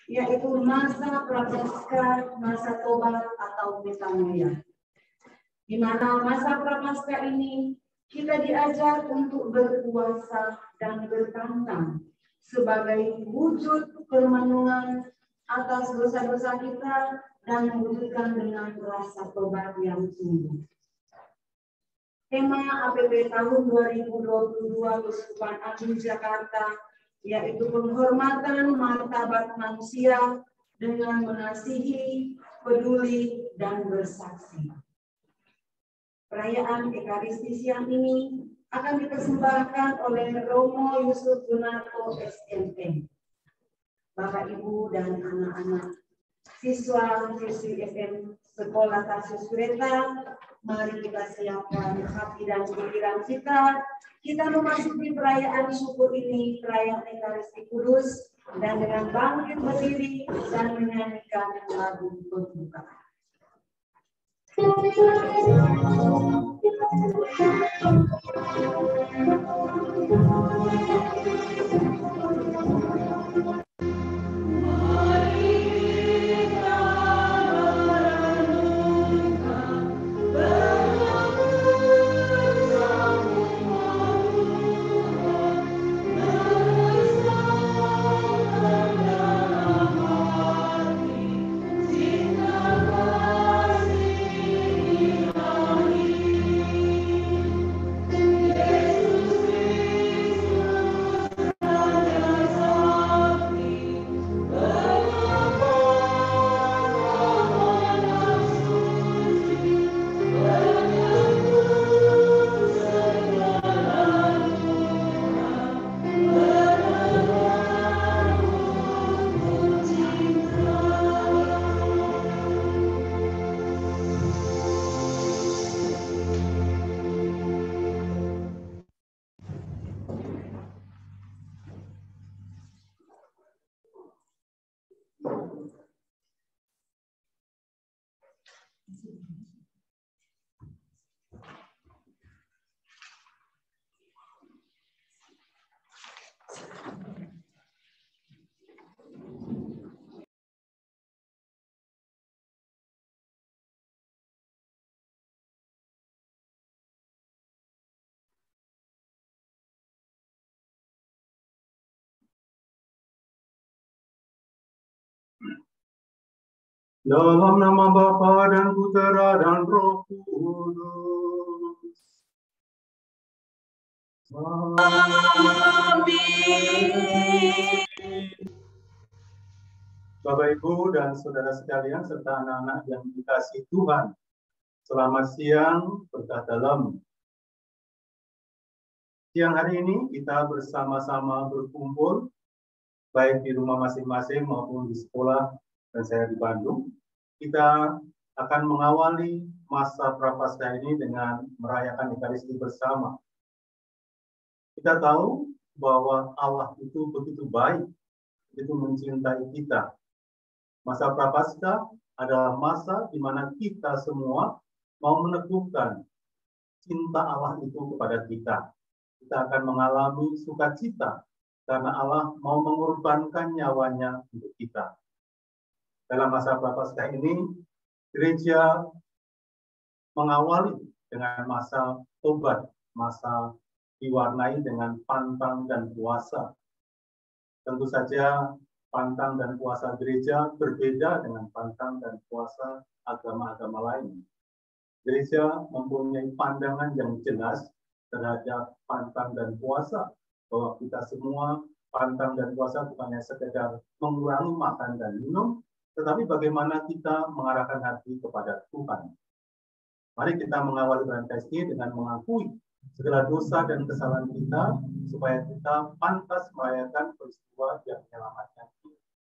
yaitu masa prapaskah, masa tobat atau metanoia. Di mana masa prapaskah ini kita diajar untuk berpuasa dan bertantang sebagai wujud permenungan atas dosa-dosa kita dan mewujudkan dengan rasa tobat yang sungguh. Tema APP tahun 2022 Keuskupan Agung Jakarta yaitu penghormatan martabat manusia dengan mengasihi, peduli, dan bersaksi. Perayaan Ekaristi siang ini akan dipersembahkan oleh Romo Yusuf Gunarto SMM. Bapak, Ibu, dan anak-anak siswa-siswi SM Sekolah Tarsius Greta, mari kita siapkan hati dan pikiran kita. Kita memasuki perayaan syukur ini, perayaan Ekaristi Kudus, dan dengan bangkit berdiri dan menyanyikan lagu pembukaan. Dalam nama Bapa dan Putera dan Roh Kudus. Amin. Bapak, Ibu, dan saudara sekalian, serta anak-anak yang dikasihi Tuhan, selamat siang, berkah dalam. Siang hari ini kita bersama-sama berkumpul, baik di rumah masing-masing maupun di sekolah, dan saya di Bandung. Kita akan mengawali masa Prapaskah ini dengan merayakan Ekaristi bersama. Kita tahu bahwa Allah itu begitu baik, begitu mencintai kita. Masa Prapaskah adalah masa di mana kita semua mau meneguhkan cinta Allah itu kepada kita. Kita akan mengalami sukacita karena Allah mau mengorbankan nyawanya untuk kita. Dalam masa Prapaskah ini, gereja mengawali dengan masa tobat, masa diwarnai dengan pantang dan puasa. Tentu saja pantang dan puasa gereja berbeda dengan pantang dan puasa agama-agama lain. Gereja mempunyai pandangan yang jelas terhadap pantang dan puasa, bahwa kita semua pantang dan puasa bukannya sekedar mengurangi makan dan minum, tetapi bagaimana kita mengarahkan hati kepada Tuhan. Mari kita mengawali perayaan Ekaristi dengan mengakui segala dosa dan kesalahan kita, supaya kita pantas merayakan peristiwa yang menyelamatkan kita.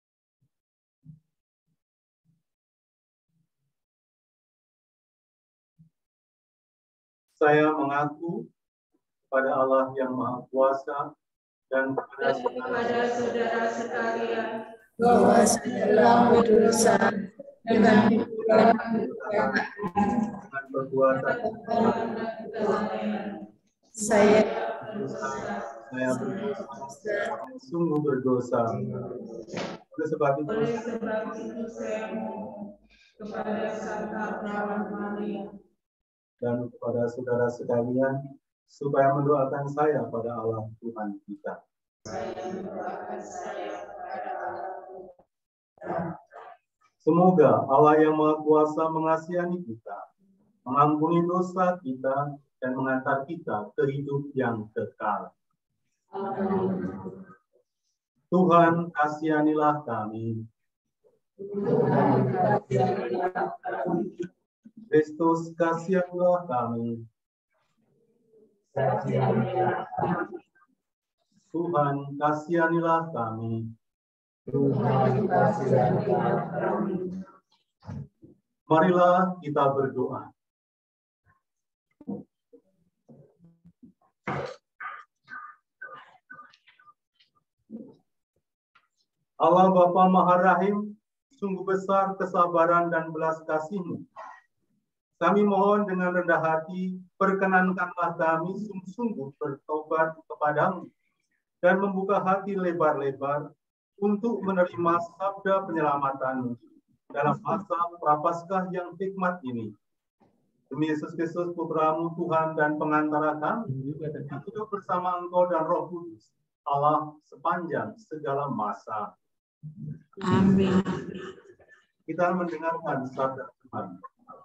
Saya mengaku kepada Allah yang Maha Kuasa dan kepada saudara sekalian, bahwa saya telah berdosa dengan pikiran, dengan perbuatan, saya sungguh berdosa. Oleh sebab itu saya mohon kepada Santa Perawan Maria dan kepada saudara sekalian supaya mendoakan saya pada Allah Tuhan kita. Semoga Allah yang Maha Kuasa mengasihani kita, mengampuni dosa kita, dan mengantar kita ke hidup yang kekal. Tuhan, kasihanilah kami. Kristus, kasihanilah kami. Tuhan, kasihanilah kami. Marilah kita berdoa. Allah Bapa Maha Rahim, sungguh besar kesabaran dan belas kasih-Mu. Kami mohon dengan rendah hati, perkenankanlah kami sungguh-sungguh bertobat kepadamu dan membuka hati lebar-lebar untuk menerima sabda penyelamatan dalam masa Prapaskah yang hikmat ini. Demi Yesus Kristus, Putra-Mu, Tuhan dan pengantara kami, yang hidup bersama Engkau dan Roh Kudus, Allah sepanjang segala masa. Amin. Kita mendengarkan sabda Tuhan.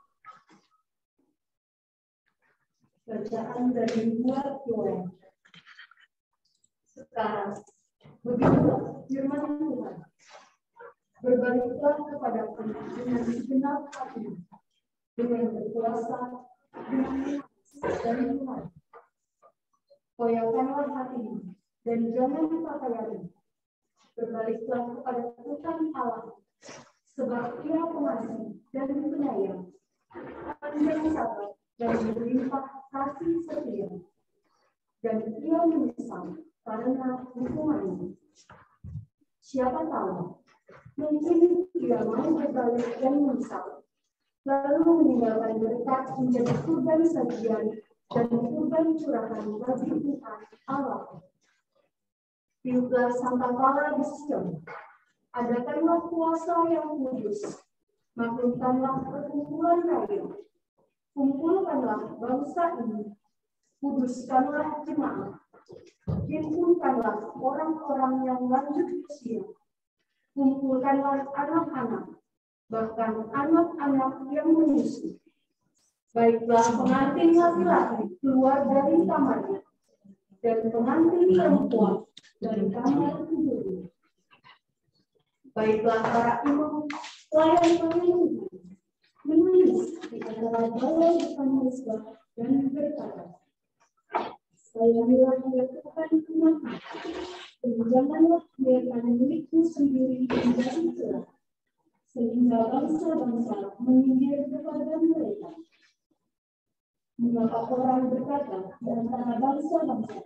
Bacaan dari 2 Yohanes. Sekarang, begitulah firman Tuhan. Berbaliklah kepadaku dengan segenap hati, dengan berpuasa, dengan dari Tuhan. Koyakkanlah hatimu, dan jangan dipakaiani. Berbaliklah kepada Tuhan Allah, sebab Ia pengasih dan penyayang, panjang sabar dan berlimpah kasih setia, dan Ia menyesal karena hukumannya. Siapa tahu, mungkin Ia mau berbalik dan menyesal, lalu meninggalkan berkat menjadi kurban sajian dan kurban curahan bagi Tuhan Allah. Tiuplah sangkakala di Sion, adakanlah puasa yang kudus, maklumkanlah perkumpulan raya, kumpulkanlah bangsa ini, kuduskanlah jemaat, himpunkanlah orang-orang yang lanjut usia, kumpulkanlah anak-anak, bahkan anak-anak yang menyusui. Baiklah pengantin laki-laki keluar dari kamarnya, dan pengantin perempuan dari kamar tidurnya. Baiklah para imam, pelayan-pelayan menangis di antara balai depan mezbah dan berkata, sayangilah ya Tuhan umat-Mu, dan janganlah biarkan milikmu sendiri menjadi celah, sehingga bangsa-bangsa menyindir kepada mereka. Mengapa orang berkata di antara bangsa-bangsa,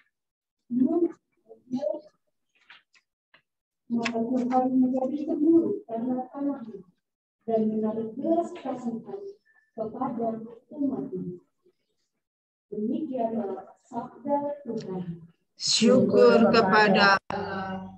maka Tuhan menjadi cemburu karena tanahnya dan menarik belas kasihan kepada umat-Nya. Demikianlah sabda Tuhan. Syukur kepada Allah.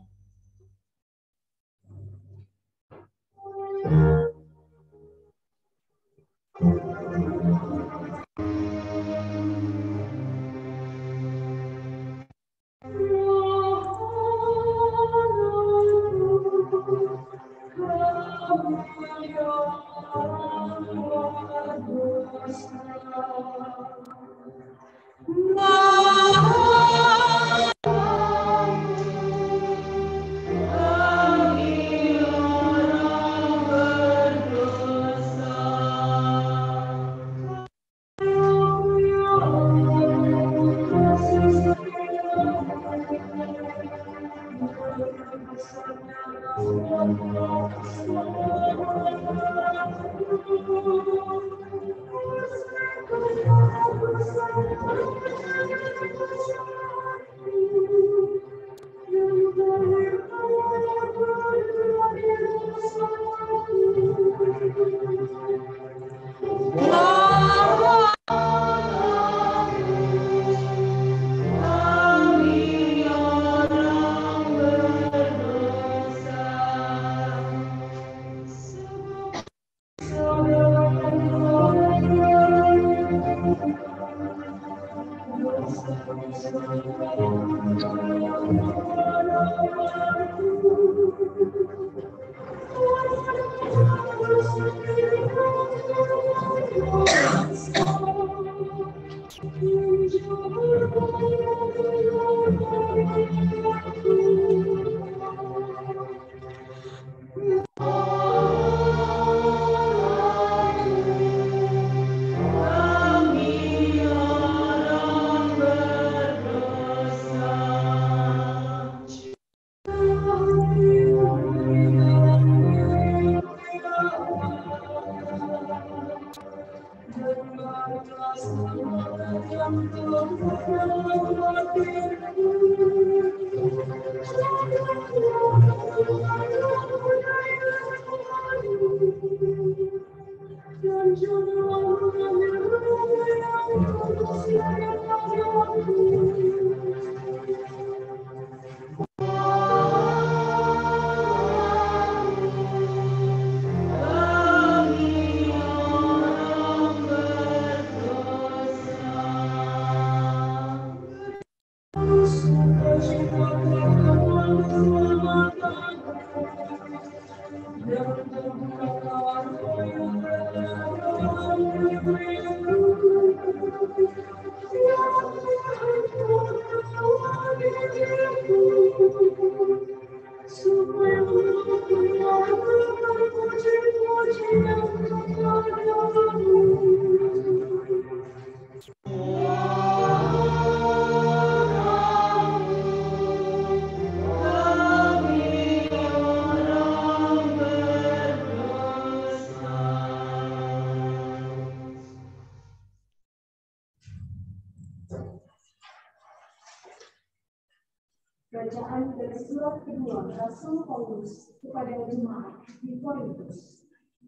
Bacaan dari surat kedua Rasul Paulus kepada jemaat di Korintus.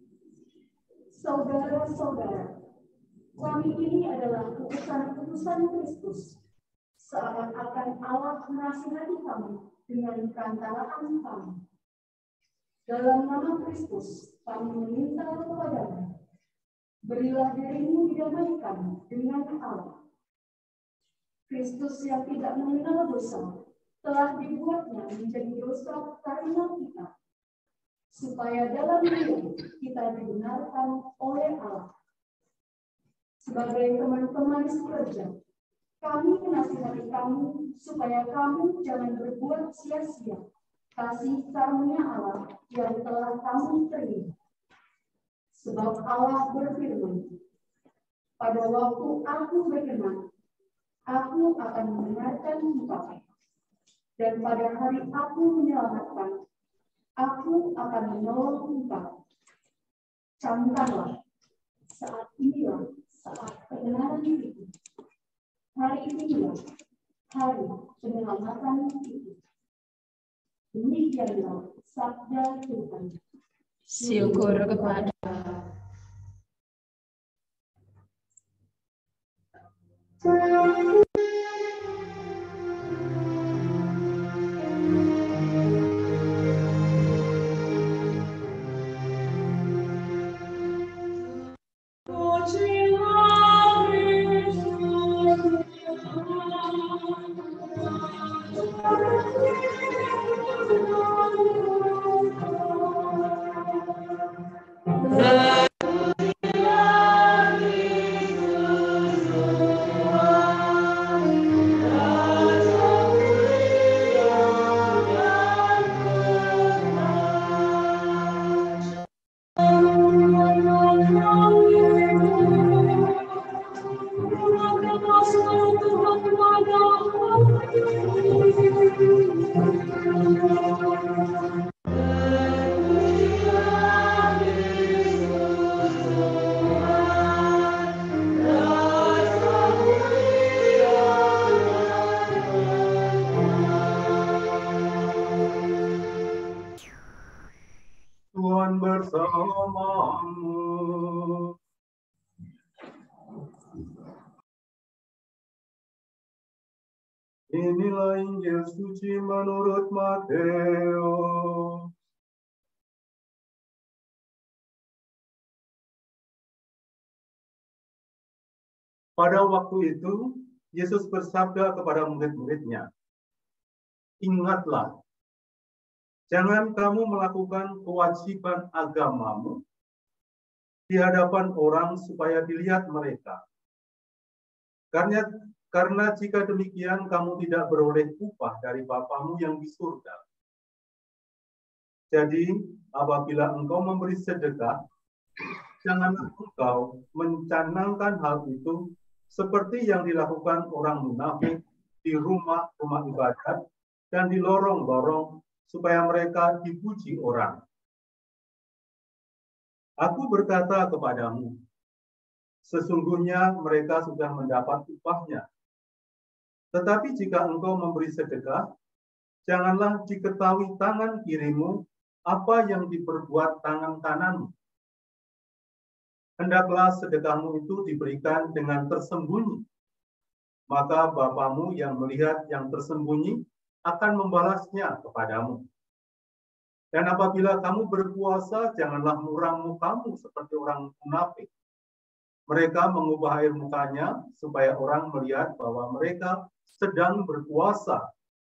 Saudara-saudara, kami ini adalah utusan-utusan Kristus, seakan-akan Allah menasihati kami dengan perantaraan kami. Dalam nama Kristus, kami meminta kepadamu, berilah dirimu didamaikan dengan Allah. Kristus yang tidak mengenal dosa telah dibuatnya menjadi dosa karena kita, supaya dalam dia kita dibenarkan oleh Allah. Sebagai teman-teman sekerja, kami menasihati kamu supaya kamu jangan berbuat sia-sia kasih karunia Allah yang telah kamu terima. Sebab Allah berfirman, pada waktu aku berkenan, aku akan mendengarkan engkau. Dan pada hari aku menyelamatkan, aku akan menolong engkau. Camkanlah, saat inilah saat kebenaran itu. Hari inilah hari penyelamatan itu. Demikianlah sabda Tuhan. Syukur kepada Tuhan bersamamu. Inilah Injil suci menurut Matius. Pada waktu itu, Yesus bersabda kepada murid-muridnya, "Ingatlah, jangan kamu melakukan kewajiban agamamu di hadapan orang supaya dilihat mereka. Karena jika demikian kamu tidak beroleh upah dari Bapamu yang di surga. Jadi, apabila engkau memberi sedekah, janganlah engkau mencanangkan hal itu seperti yang dilakukan orang munafik di rumah-rumah ibadat dan di lorong-lorong supaya mereka dipuji orang. Aku berkata kepadamu, sesungguhnya mereka sudah mendapat upahnya. Tetapi jika engkau memberi sedekah, janganlah diketahui tangan kirimu apa yang diperbuat tangan kananmu. Hendaklah sedekahmu itu diberikan dengan tersembunyi. Maka Bapamu yang melihat yang tersembunyi akan membalasnya kepadamu. Dan apabila kamu berpuasa, janganlah muram mukamu seperti orang munafik. Mereka mengubah air mukanya supaya orang melihat bahwa mereka sedang berpuasa.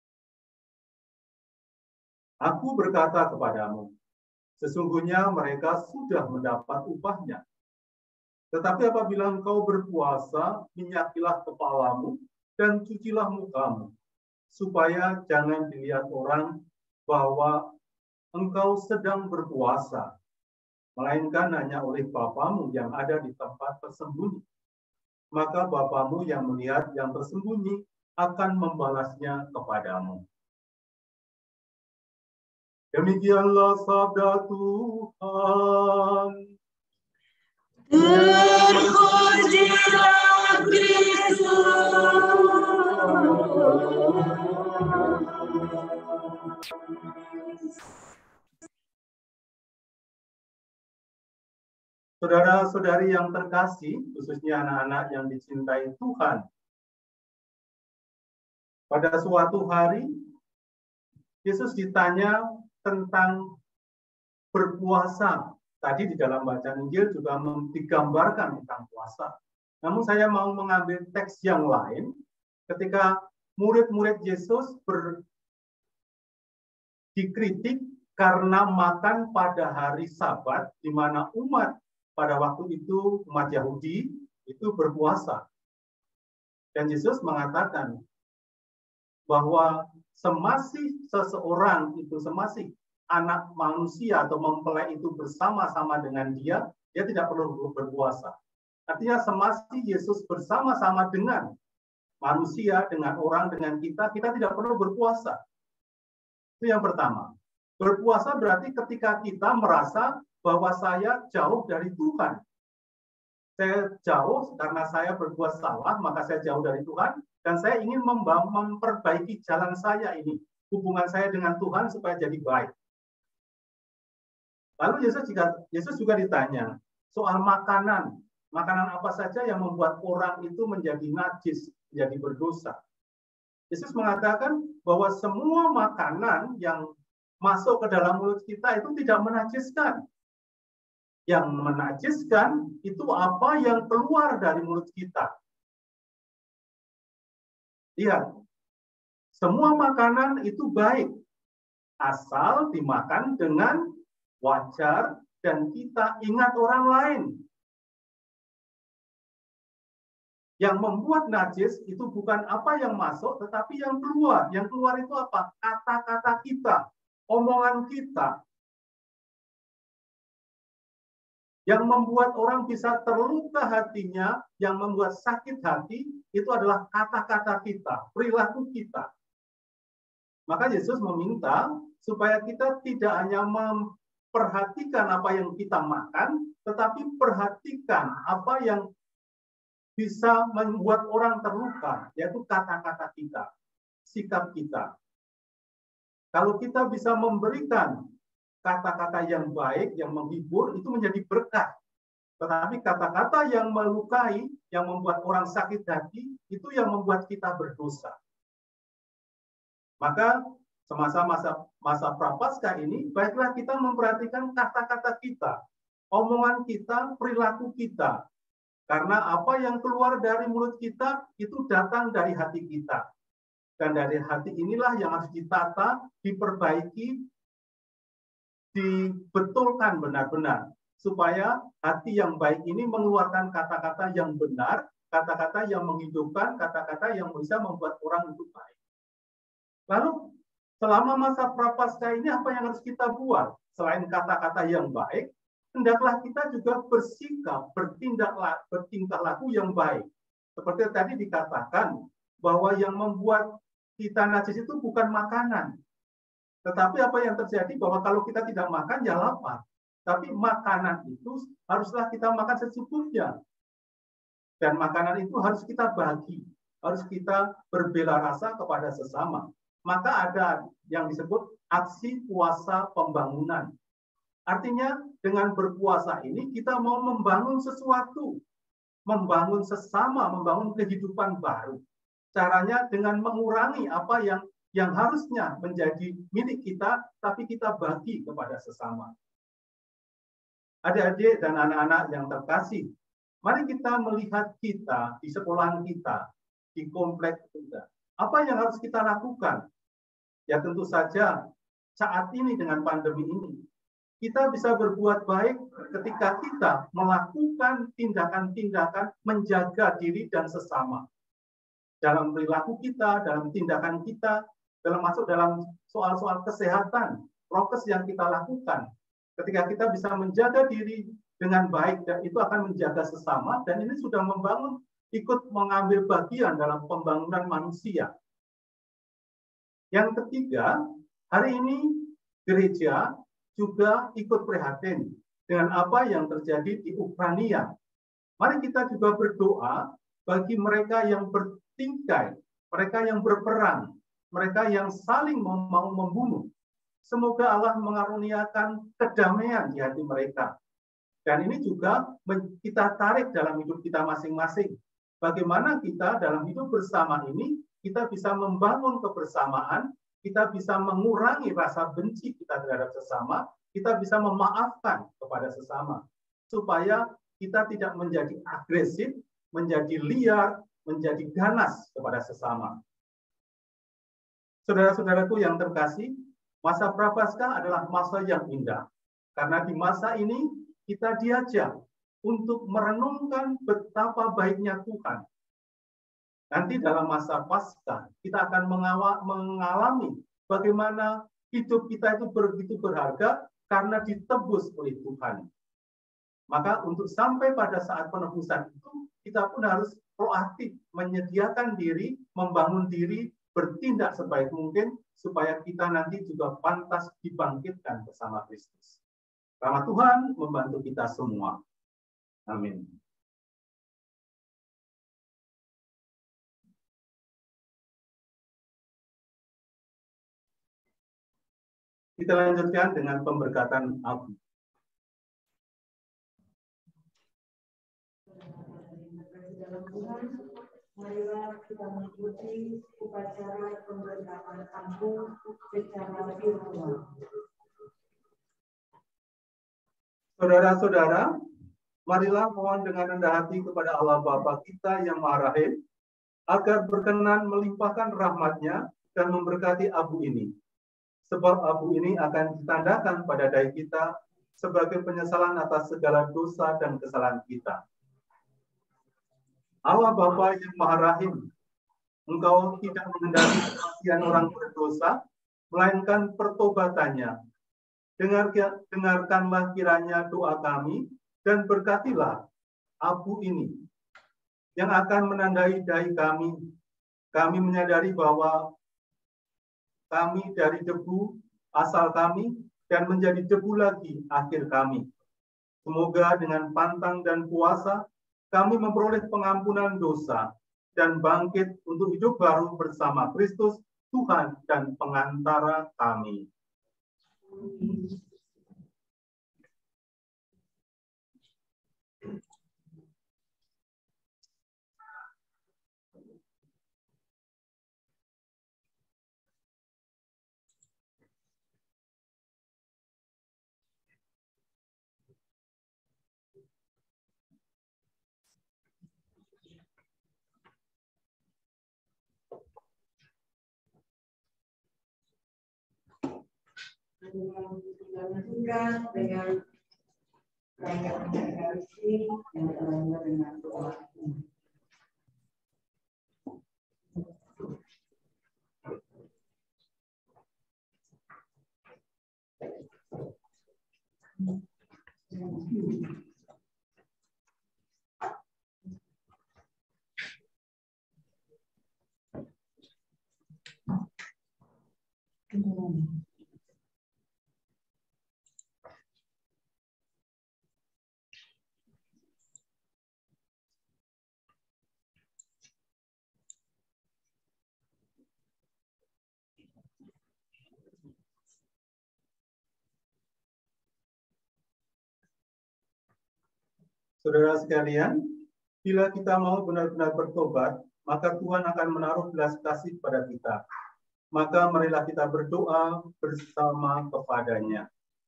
Aku berkata kepadamu, sesungguhnya mereka sudah mendapat upahnya. Tetapi apabila engkau berpuasa, minyakilah kepalamu dan cucilah mukamu, supaya jangan dilihat orang bahwa engkau sedang berpuasa, melainkan hanya oleh Bapamu yang ada di tempat tersembunyi. Maka Bapamu yang melihat yang tersembunyi akan membalasnya kepadamu. Demikianlah sabda Tuhan. Terpujilah Kristus. Saudara-saudari yang terkasih, khususnya anak-anak yang dicintai Tuhan, pada suatu hari Yesus ditanya tentang berpuasa. Tadi di dalam bacaan Injil juga digambarkan tentang puasa. Namun saya mau mengambil teks yang lain ketika murid-murid Yesus dikritik karena makan pada hari Sabat, di mana umat pada waktu itu, umat Yahudi itu berpuasa. Dan Yesus mengatakan bahwa semasih seseorang itu, semasih anak manusia atau mempelai itu bersama-sama dengan dia tidak perlu berpuasa. Artinya semasih Yesus bersama-sama dengan manusia, dengan orang, dengan kita tidak perlu berpuasa. Itu yang pertama. Berpuasa berarti ketika kita merasa bahwa saya jauh dari Tuhan. Saya jauh karena saya berbuat salah, maka saya jauh dari Tuhan, dan saya ingin memperbaiki jalan saya ini, hubungan saya dengan Tuhan supaya jadi baik. Lalu Yesus juga ditanya soal makanan. Makanan apa saja yang membuat orang itu menjadi najis, menjadi berdosa. Yesus mengatakan bahwa semua makanan yang masuk ke dalam mulut kita itu tidak menajiskan. Yang menajiskan itu apa yang keluar dari mulut kita. Lihat, semua makanan itu baik, asal dimakan dengan wajar dan kita ingat orang lain. Yang membuat najis itu bukan apa yang masuk, tetapi yang keluar. Yang keluar itu apa? Kata-kata kita, omongan kita. Yang membuat orang bisa terluka hatinya, yang membuat sakit hati, itu adalah kata-kata kita, perilaku kita. Maka Yesus meminta supaya kita tidak hanya memperhatikan apa yang kita makan, tetapi perhatikan apa yang bisa membuat orang terluka, yaitu kata-kata kita, sikap kita. Kalau kita bisa memberikan kata-kata yang baik, yang menghibur, itu menjadi berkat. Tetapi kata-kata yang melukai, yang membuat orang sakit hati, itu yang membuat kita berdosa. Maka semasa masa Prapaskah ini, baiklah kita memperhatikan kata-kata kita, omongan kita, perilaku kita. Karena apa yang keluar dari mulut kita, itu datang dari hati kita. Dan dari hati inilah yang harus ditata, diperbaiki, dibetulkan benar-benar supaya hati yang baik ini mengeluarkan kata-kata yang benar, kata-kata yang menghidupkan, kata-kata yang bisa membuat orang itu baik. Lalu selama masa Prapaskah ini apa yang harus kita buat? Selain kata-kata yang baik, hendaklah kita juga bersikap, bertingkah laku yang baik. Seperti tadi dikatakan bahwa yang membuat kita najis itu bukan makanan. Tetapi apa yang terjadi bahwa kalau kita tidak makan, ya lapar. Tapi makanan itu haruslah kita makan secukupnya. Dan makanan itu harus kita bagi. Harus kita berbela rasa kepada sesama. Maka ada yang disebut aksi puasa pembangunan. Artinya dengan berpuasa ini kita mau membangun sesuatu. Membangun sesama, membangun kehidupan baru. Caranya dengan mengurangi apa yang harusnya menjadi milik kita, tapi kita bagi kepada sesama. Adik-adik dan anak-anak yang terkasih, mari kita melihat kita di sekolahan kita, di komplek kita. Apa yang harus kita lakukan? Ya tentu saja saat ini dengan pandemi ini, kita bisa berbuat baik ketika kita melakukan tindakan-tindakan menjaga diri dan sesama. Dalam perilaku kita, dalam tindakan kita, masuk dalam soal-soal kesehatan, prokes yang kita lakukan. Ketika kita bisa menjaga diri dengan baik, dan itu akan menjaga sesama, dan ini sudah membangun, ikut mengambil bagian dalam pembangunan manusia. Yang ketiga, hari ini gereja juga ikut prihatin dengan apa yang terjadi di Ukraina. Mari kita juga berdoa bagi mereka yang bertingkai, mereka yang berperang, mereka yang saling mau membunuh, semoga Allah mengaruniakan kedamaian di hati mereka. Dan ini juga kita tarik dalam hidup kita masing-masing. Bagaimana kita dalam hidup bersama ini, kita bisa membangun kebersamaan, kita bisa mengurangi rasa benci kita terhadap sesama, kita bisa memaafkan kepada sesama. Supaya kita tidak menjadi agresif, menjadi liar, menjadi ganas kepada sesama. Saudara-saudaraku yang terkasih, masa Prapaskah adalah masa yang indah. Karena di masa ini kita diajak untuk merenungkan betapa baiknya Tuhan. Nanti dalam masa Paskah kita akan mengalami bagaimana hidup kita itu begitu berharga karena ditebus oleh Tuhan. Maka untuk sampai pada saat penebusan itu, kita pun harus proaktif, menyediakan diri, membangun diri, bertindak sebaik mungkin, supaya kita nanti juga pantas dibangkitkan bersama Kristus. Rahmat Tuhan membantu kita semua. Amin. Kita lanjutkan dengan pemberkatan Abu. Dalam Tuhan, marilah kita mengikuti upacara pemberkatan Abu secara virtual. Saudara-saudara, marilah mohon dengan rendah hati kepada Allah Bapa kita yang Maha Rahim, agar berkenan melimpahkan rahmat-Nya dan memberkati abu ini. Sebab abu ini akan ditandakan pada dai kita sebagai penyesalan atas segala dosa dan kesalahan kita. Allah Bapa yang Maha Rahim, Engkau tidak menghendaki kematian orang berdosa, melainkan pertobatannya. Dengarkanlah kiranya doa kami dan berkatilah abu ini yang akan menandai dai kami. Kami menyadari bahwa kami dari debu asal kami dan menjadi debu lagi akhir kami. Semoga dengan pantang dan puasa kami memperoleh pengampunan dosa dan bangkit untuk hidup baru bersama Kristus, Tuhan dan pengantara kami. Lanjutkan dengan perayaan Ekaristi yang terakhir dengan doa. Saudara sekalian, bila kita mau benar-benar bertobat, maka Tuhan akan menaruh belas kasih pada kita. Maka marilah kita berdoa bersama kepadanya.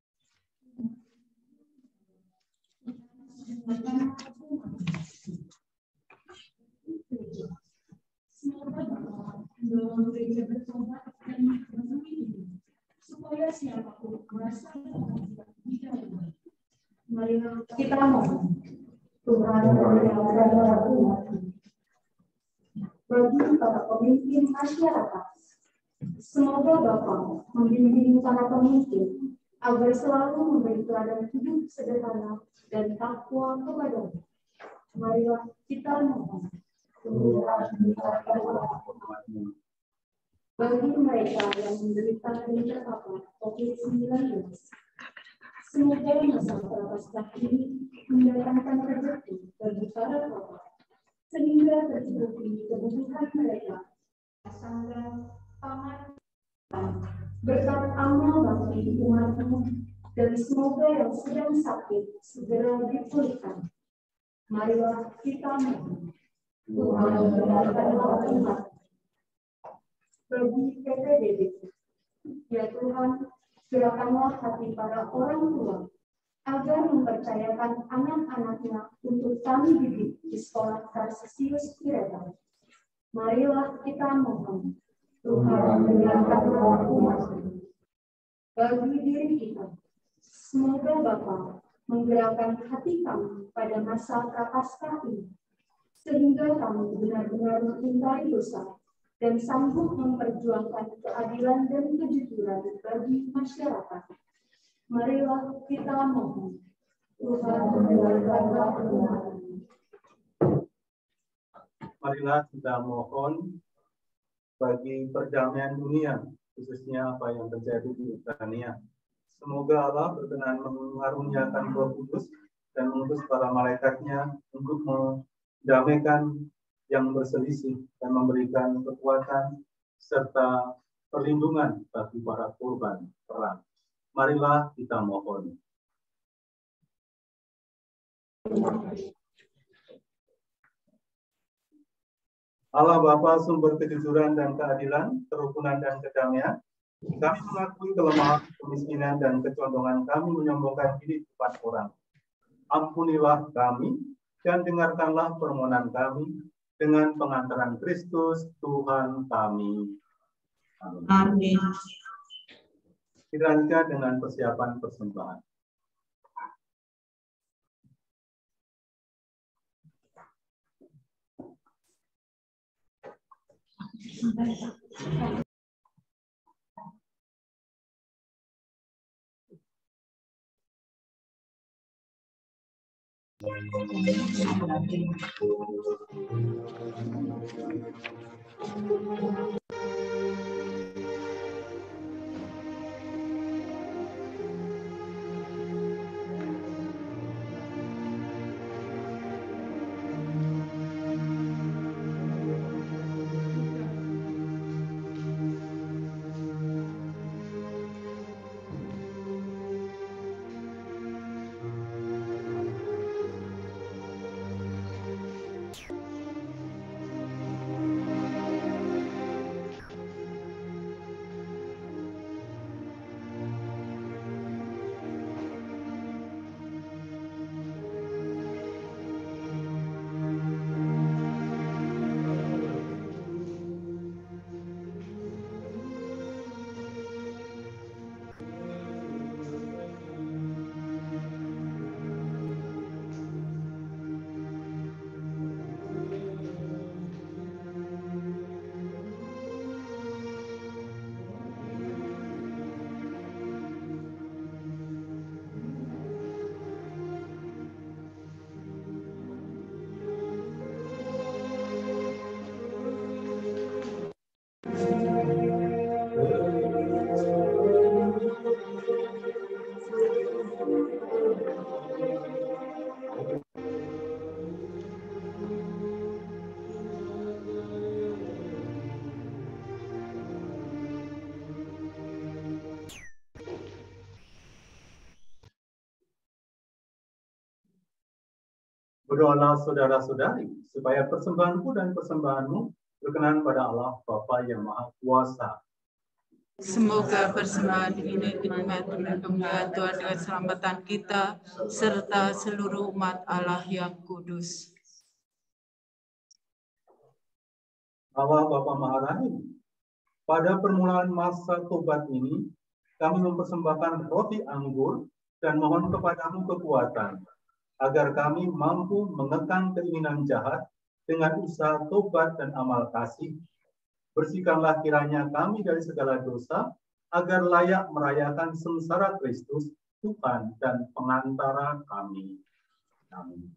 Supaya siapapun merasa Marilah kita mohon Tuhan yang umat bagi para pemimpin masyarakat. Semoga Bapa membimbing para pemimpin agar selalu memberi teladan hidup sederhana dan takwa kepada-Nya. Marilah kita mohon bagi mereka yang menderita terpapar COVID-19. Semoga masa Prapaskah ini mendatangkan rezeki bagi para bapak, sehingga tercukupi kebutuhan mereka, sandang, pangan, berkat amal bakti umatmu, dan semoga yang sedang sakit segera dipulihkan. Marilah kita mohon. Tuhan mendengarkanlah umat. Bagi PPDB, ya Tuhan, gerakanlah hati para orang tua agar mempercayakan anak-anaknya untuk kami didik di sekolah Karsisius Cirebon. Marilah kita mohon. Tuhan mendengarkanlah umat. Bagi diri kita, semoga Bapa menggerakkan hati kami pada masa prapaskah ini, sehingga kami benar-benar mencintai dosa dan sanggup memperjuangkan keadilan dan kejujuran bagi masyarakat. Marilah kita mohon. Tuhan mendengarkanlah umat. Marilah kita mohon bagi perdamaian dunia, khususnya apa yang terjadi di Ukraina. Semoga Allah berkenan mengaruniakan Roh Kudus dan mengutus para malaikatnya untuk mendamaikan yang berselisih dan memberikan kekuatan serta perlindungan bagi para korban perang. Marilah kita mohon. Allah Bapa sumber kejujuran dan keadilan, kerukunan dan kedamaian, kami mengakui kelemahan, kemiskinan, dan kecondongan kami menyombongkan diri depan orang. Ampunilah kami dan dengarkanlah permohonan kami dengan pengantaran Kristus Tuhan kami. Amin. Kita lanjutkan dengan persiapan persembahan. Berdoalah saudara-saudari, supaya persembahanku dan persembahanmu berkenan pada Allah Bapa yang Maha Kuasa. Semoga persembahan ini dinikmati kemuliaan Tuhan dengan keselamatan kita, serta seluruh umat Allah yang kudus. Allah Bapa Maha Rahim, pada permulaan masa tobat ini, kami mempersembahkan roti anggur dan mohon kepadamu kekuatan, agar kami mampu mengekang keinginan jahat dengan usaha tobat dan amal kasih. Bersihkanlah kiranya kami dari segala dosa, agar layak merayakan sengsara Kristus, Tuhan dan pengantara kami. Amin.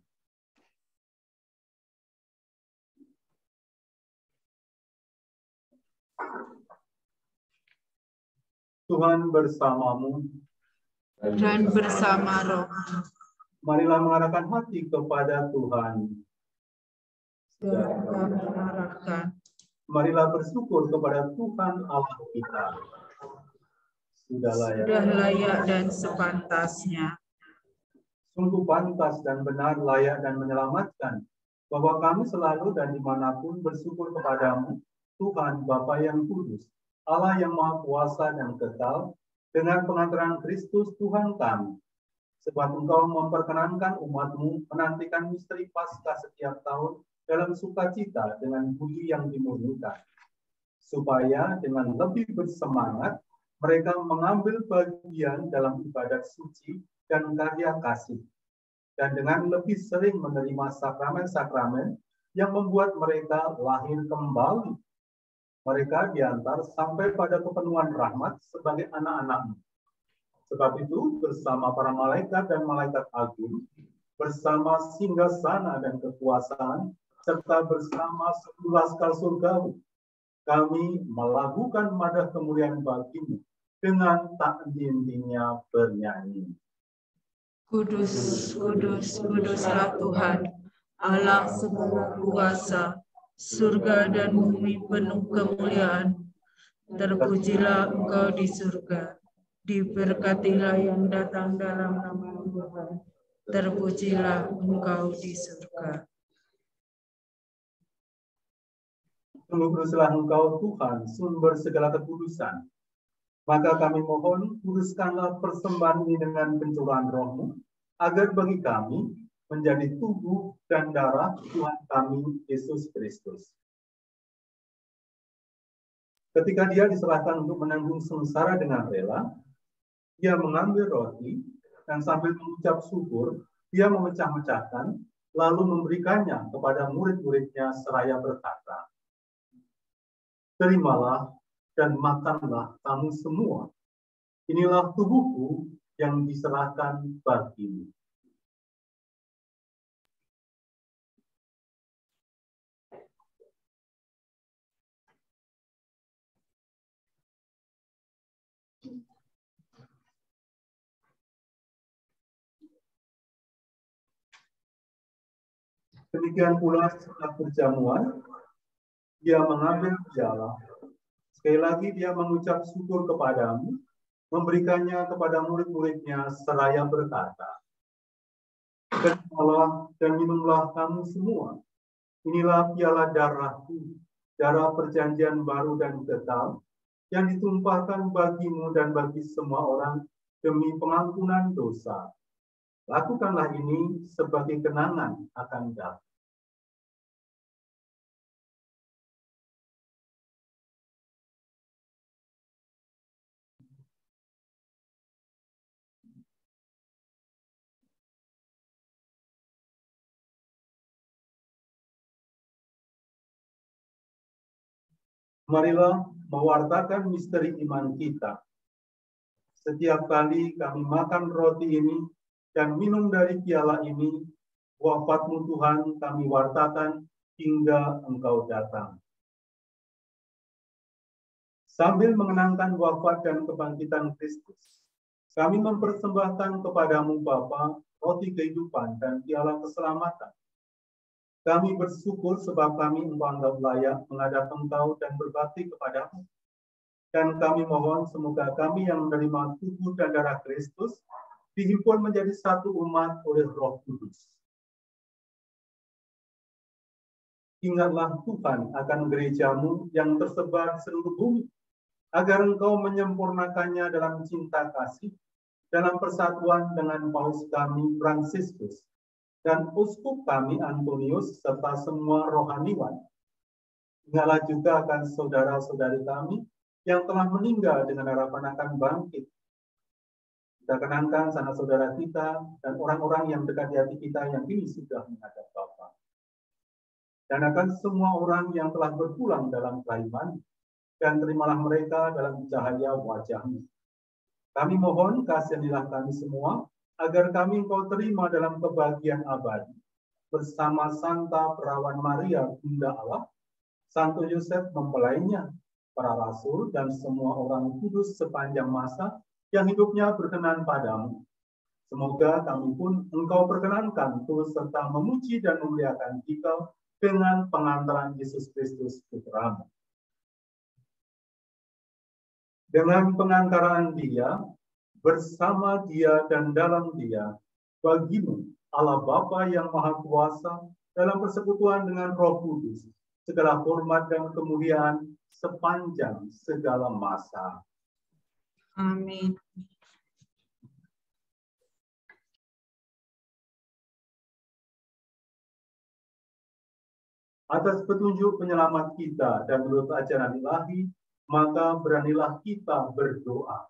Tuhan bersamamu Dan bersama roh. Marilah mengarahkan hati kepada Tuhan. Dan kami arahkan. Marilah bersyukur kepada Tuhan Allah kita. sudah layak dan sepantasnya. Sungguh pantas dan benar, layak dan menyelamatkan, bahwa kami selalu dan dimanapun bersyukur kepadamu, Tuhan Bapa yang kudus, Allah yang maha kuasa dan kekal, dengan pengantaran Kristus Tuhan kami. Sebab Engkau memperkenankan umat-Mu menantikan misteri Paskah setiap tahun dalam sukacita dengan budi yang dimurnikan, supaya dengan lebih bersemangat mereka mengambil bagian dalam ibadat suci dan karya kasih, dan dengan lebih sering menerima sakramen-sakramen yang membuat mereka lahir kembali. Mereka diantar sampai pada kepenuhan rahmat sebagai anak-anak-Mu. Sebab itu, bersama para malaikat dan malaikat agung, bersama singgasana dan kekuasaan, serta bersama 10 laskar surgawi, kami melakukan madah kemuliaan bagi-Mu dengan tak henti-hentinya bernyanyi. Kudus, kudus, kuduslah Tuhan, Allah segala kuasa, surga dan bumi penuh kemuliaan. Terpujilah Engkau di surga, diberkatilah yang datang dalam nama Tuhan. Terpujilah Engkau di surga. Sungguh kuduslah Engkau Tuhan, sumber segala kekudusan. Maka kami mohon, kuduskanlah persembahan ini dengan pencurahan Roh-Mu, agar bagi kami menjadi tubuh dan darah Tuhan kami, Yesus Kristus. Ketika Dia diserahkan untuk menanggung sengsara dengan rela, Dia mengambil roti, dan sambil mengucap syukur, Dia memecah-mecahkan, lalu memberikannya kepada murid-muridnya seraya berkata, "Terimalah dan makanlah kamu semua. Inilah tubuhku yang diserahkan bagimu." Demikian pula setelah perjamuan, Dia mengambil piala. Sekali lagi Dia mengucap syukur kepadamu, memberikannya kepada murid-muridnya seraya berkata, "Terimalah dan minumlah kamu semua. Inilah piala darahku, darah perjanjian baru dan kekal, yang ditumpahkan bagimu dan bagi semua orang demi pengampunan dosa. Lakukanlah ini sebagai kenangan akan Dia." Marilah mewartakan misteri iman kita. Setiap kali kami makan roti ini dan minum dari piala ini, wafat-Mu Tuhan kami wartakan hingga Engkau datang. Sambil mengenangkan wafat dan kebangkitan Kristus, kami mempersembahkan kepadamu Bapa roti kehidupan dan piala keselamatan. Kami bersyukur sebab kami Engkau anggap layak menghadap Engkau dan berbakti kepadamu. Dan kami mohon semoga kami yang menerima tubuh dan darah Kristus dihimpun menjadi satu umat oleh Roh Kudus. Ingatlah Tuhan akan gereja-Mu yang tersebar di seluruh bumi, agar Engkau menyempurnakannya dalam cinta kasih, dalam persatuan dengan Paus kami Fransiskus, dan uskup kami Antonius, serta semua rohaniwan. Ingatlah juga akan saudara-saudari kami yang telah meninggal dengan harapan akan bangkit. Kita kenangkan sanak saudara kita dan orang-orang yang dekat di hati kita yang kini sudah menghadap Bapa. Dan akan semua orang yang telah berpulang dalam keiman, dan terimalah mereka dalam cahaya wajah-Mu. Kami mohon kasihanilah kami semua, agar kami Engkau terima dalam kebahagiaan abadi, bersama Santa Perawan Maria, Bunda Allah, Santo Yosef mempelainya, para rasul, dan semua orang kudus sepanjang masa yang hidupnya berkenan padamu. Semoga kami pun Engkau perkenankan terus serta memuji dan memuliakan Engkau dengan pengantaran Yesus Kristus Putra-Mu. Dengan pengantaraan Dia, bersama Dia dan dalam Dia, bagimu Allah Bapa yang Maha Kuasa dalam persekutuan dengan Roh Kudus, segala hormat dan kemuliaan sepanjang segala masa. Amin. Atas petunjuk penyelamat kita dan menurut ajaran ilahi, maka beranilah kita berdoa.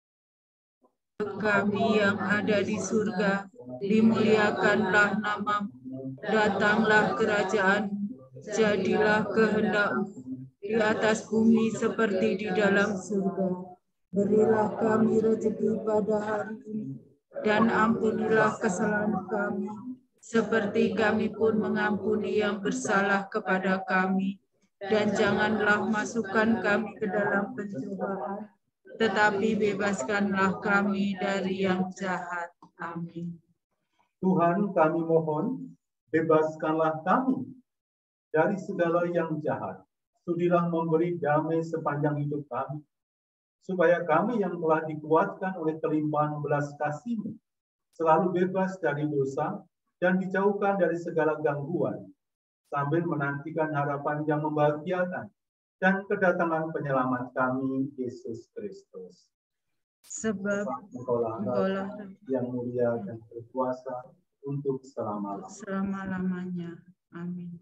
Kami yang ada di surga, dimuliakanlah namamu, datanglah kerajaan, jadilah kehendak-mu di atas bumi seperti di dalam surga. Berilah kami rezeki pada hari ini, dan ampunilah kesalahan kami, seperti kami pun mengampuni yang bersalah kepada kami. Dan janganlah masukkan kami ke dalam pencobaan, tetapi bebaskanlah kami dari yang jahat. Amin. Tuhan, kami mohon, bebaskanlah kami dari segala yang jahat. Sudilah memberi damai sepanjang hidup kami, supaya kami yang telah dikuatkan oleh kelimpahan belas kasih-Mu selalu bebas dari dosa dan dijauhkan dari segala gangguan, sambil menantikan harapan yang membahagiakan dan kedatangan penyelamat kami, Yesus Kristus. Sebab Engkaulah yang mulia dan berkuasa untuk selama-lamanya. Amin.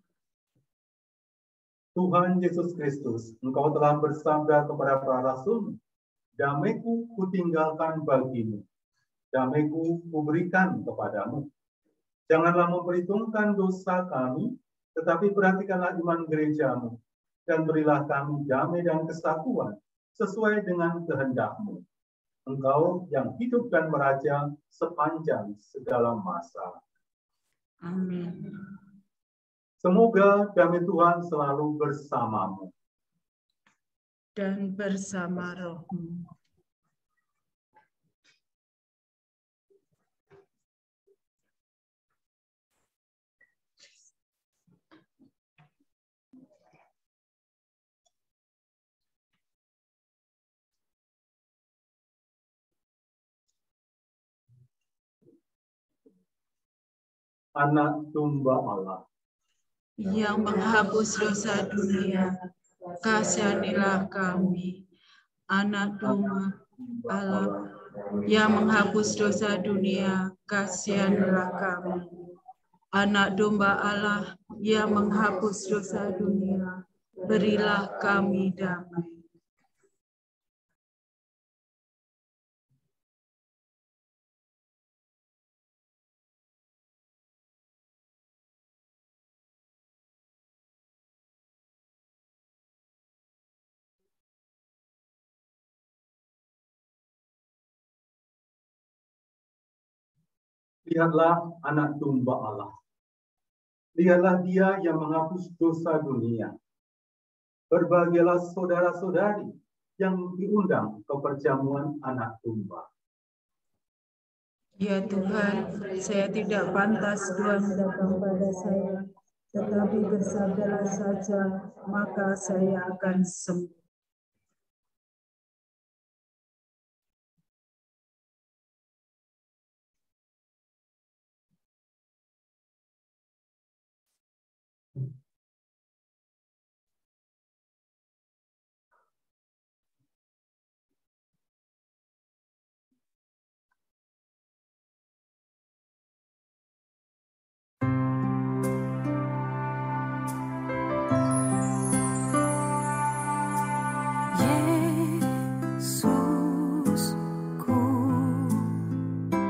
Tuhan Yesus Kristus, Engkau telah bersabda kepada para rasul, damai-Ku kutinggalkan bagimu, damai-Ku kuberikan kepadamu. Janganlah memperhitungkan dosa kami, tetapi perhatikanlah iman gereja-Mu, dan berilah kami damai dan kesatuan sesuai dengan kehendak-Mu. Engkau yang hidup dan meraja sepanjang segala masa. Amin. Semoga damai Tuhan selalu bersamamu. Dan bersama rohmu. Anak domba Allah yang menghapus dosa dunia, kasihanilah kami. Anak domba Allah yang menghapus dosa dunia, kasihanilah kami. Anak domba Allah yang menghapus dosa dunia, berilah kami damai. Lihatlah anak domba Allah. Lihatlah Dia yang menghapus dosa dunia. Berbahagialah saudara-saudari yang diundang ke perjamuan anak domba. Ya Tuhan, saya tidak pantas Tuhan datang pada saya, tetapi bersabdalah saja, maka saya akan sembuh.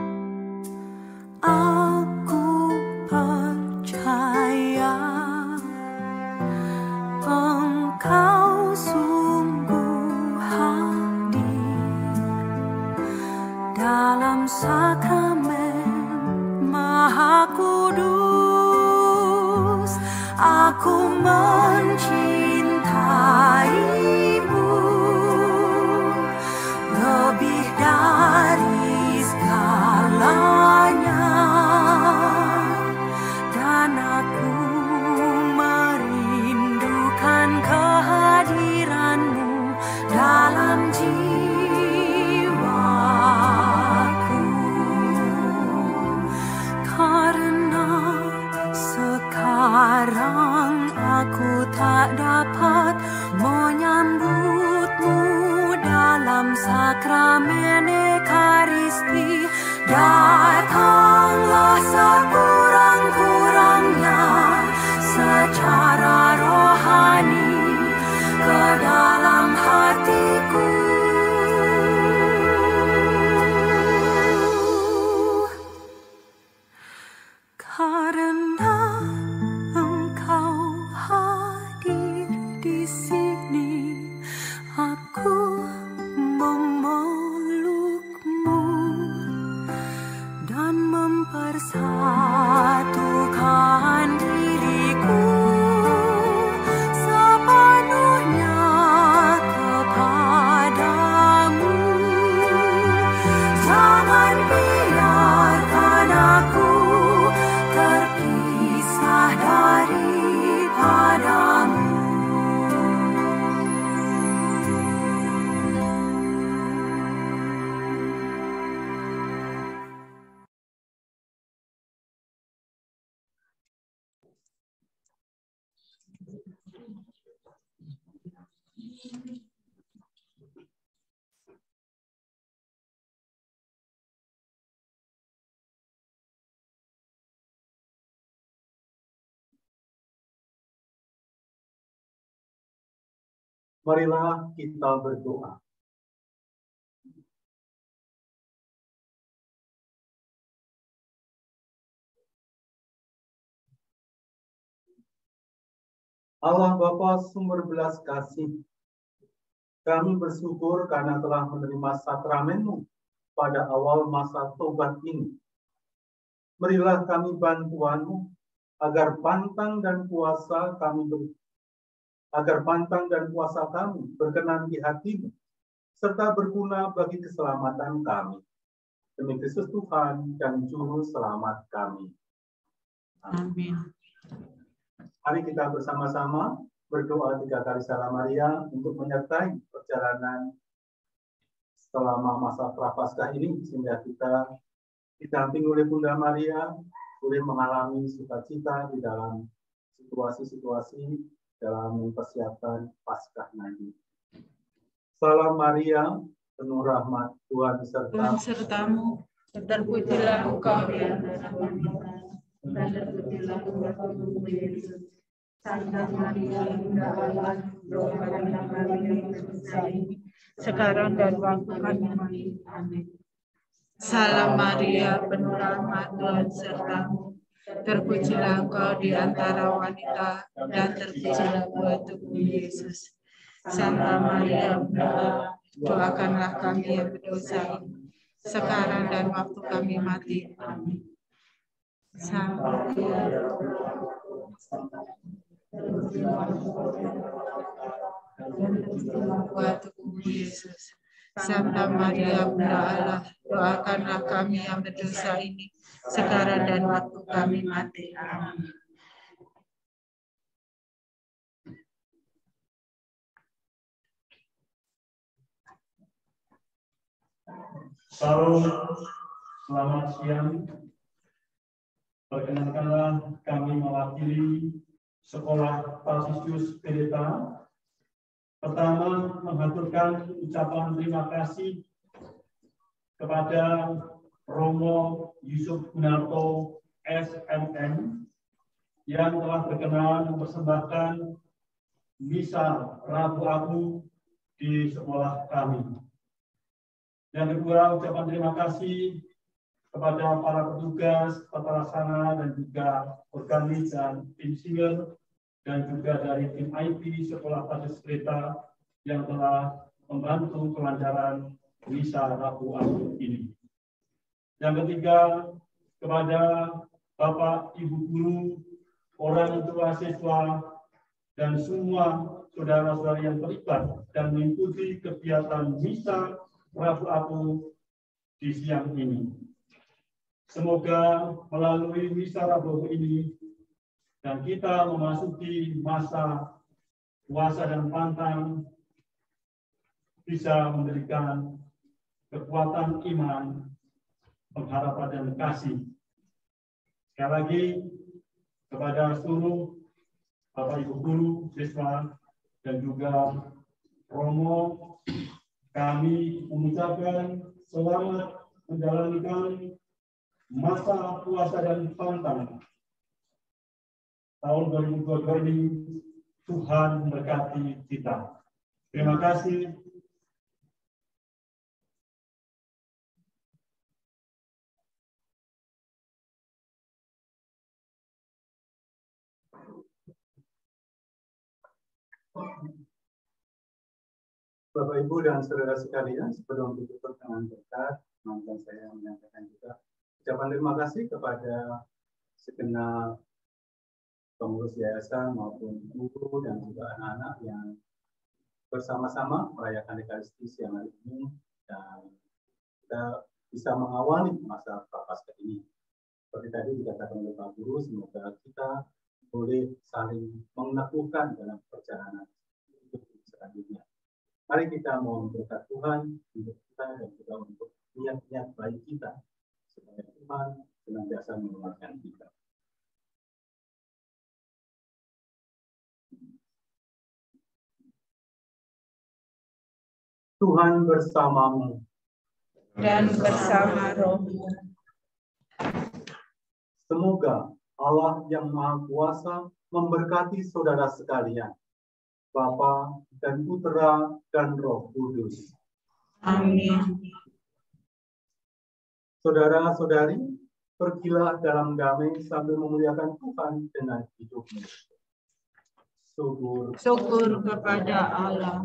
Aku percaya karena Engkau hadir di sini, aku memelukmu dan mempersatukan diriku sepenuhnya kepadamu. Jangan biarkan aku terpisah daripadamu. Marilah kita berdoa. Allah Bapa sumber belas kasih, kami bersyukur karena telah menerima sakramenmu pada awal masa tobat ini. Berilah kami bantuanmu agar pantang dan puasa kami berkenan di hatimu, serta berguna bagi keselamatan kami. Demi Kristus Tuhan dan Juru Selamat kami. Amin. Mari kita bersama-sama berdoa 3 kali Salam Maria untuk menyertai perjalanan selama masa Prapaskah ini, sehingga kita didampingi oleh Bunda Maria, boleh mengalami sukacita di dalam situasi-situasi dalam mempersiapkan Paskah nanti. Salam Maria, penuh rahmat, Tuhan sertamu, terpujilah engkau di antara wanita, dan terpujilah buah Yesus. Santa Maria, Bunda Allah, doakanlah kami yang berdosa ini, sekarang dan waktu kami mati. Amin. Salam Maria, penuh rahmat, Tuhan sertamu. Terpujilah engkau di antara wanita, dan terpujilah buah tubuh Yesus. Santa Maria, Bunda Allah, doakanlah kami yang berdosa ini, sekarang dan waktu kami mati. Amin. Santa Maria, buah tubuh Yesus. Santa Maria, Bunda Allah, doakanlah kami yang berdosa ini, sekarang dan waktu kami mati. Amin. Salam, selamat siang. Perkenankanlah kami mewakili Sekolah Tarsisius Pendeta. Pertama, mengaturkan ucapan terima kasih kepada Romo Yusuf Gunarto SMM yang telah berkenan mempersembahkan misa Rabu Abu di sekolah kami. Yang kedua, ucapan terima kasih kepada para petugas, tata laksana, dan juga organis dan tim singer, dan juga dari tim IT Sekolah Tarsisius Pendeta yang telah membantu kelancaran misa Rabu Abu ini. Yang ketiga, kepada Bapak, Ibu Guru, orang tua siswa, dan semua saudara-saudari yang terlibat dan mengikuti kegiatan misa Rabu Abu di siang ini. Semoga melalui misa Rabu Abu ini dan kita memasuki masa puasa dan pantang bisa memberikan kekuatan iman, pengharapan dan kasih. Sekali lagi kepada seluruh Bapak Ibu Guru, siswa, dan juga Romo, kami mengucapkan selamat menjalankan masa puasa dan pantang tahun 2022 ini. Tuhan memberkati kita. Terima kasih. Bapak, Ibu, dan saudara sekalian, sebelum ditutup dengan berkat, mantan saya menyampaikan juga ucapan terima kasih kepada segenap pengurus yayasan maupun guru dan juga anak-anak yang bersama-sama merayakan Ekaristi siang hari ini, dan kita bisa mengawali masa Prapaskah ini. Seperti tadi dikatakan oleh Pak Guru, semoga kita boleh saling meneguhkan dalam perjalanan hidup selanjutnya. Mari kita mohon berkat Tuhan untuk kita dan juga untuk niat-niat baik kita, supaya Tuhan senantiasa menguatkan kita. Tuhan bersamamu dan bersama rohmu. Semoga Allah yang Maha Kuasa memberkati saudara sekalian, Bapa dan Putra dan Roh Kudus. Amin. Saudara-saudari, pergilah dalam damai sambil memuliakan Tuhan dengan hidupmu. Syukur kepada Allah.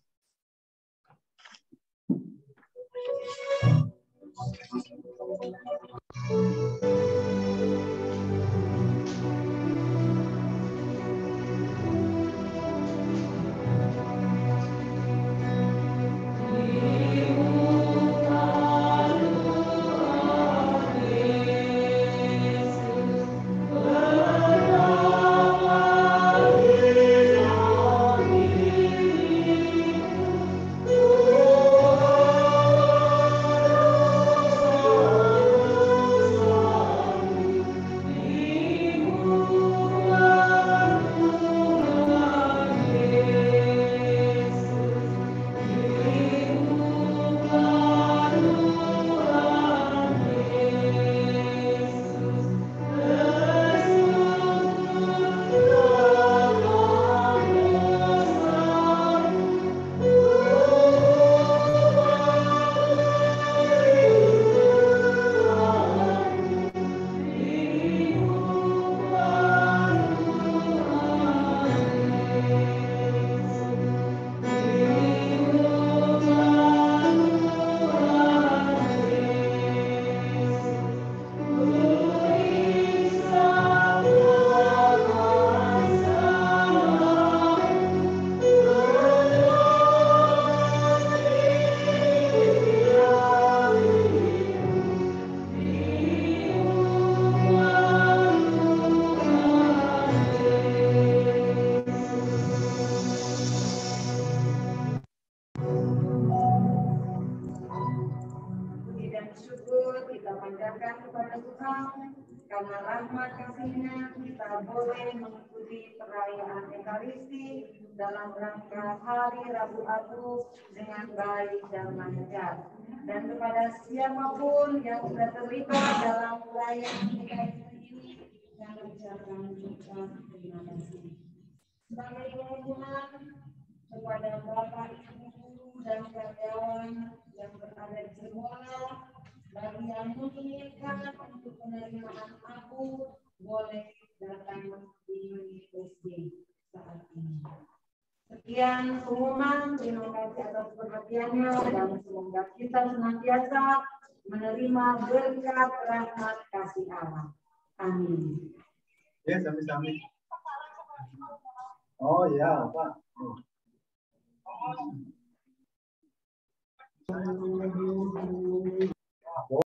Karena rahmat kasih-Nya kita boleh mengikuti perayaan Ekaristi dalam rangka Hari Rabu Agung dengan baik dan lancar. Dan kepada siapapun yang sudah terlibat dalam perayaan Ekaristi ini, kami ucapkan terima kasih. Sebagai pengumuman kepada Bapak, Ibu guru dan karyawan yang berada di sekolah, bagi yang menginginkan untuk penerimaan aku, boleh datang di SD saat ini. Sekian pengumuman, terima kasih atas perhatiannya, dan semoga kita senantiasa menerima berkat rahmat kasih Allah. Amin. Ya, oh ya, Pak.